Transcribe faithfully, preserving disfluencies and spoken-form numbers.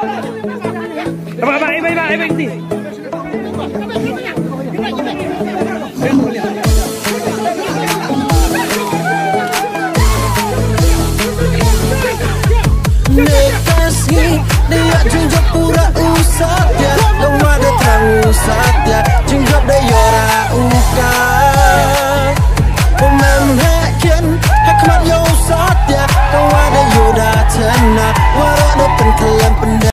Abang, abang, abang, abang, abang, sini. Nekasi dia junjung pura usah dia, don't ada terang usah.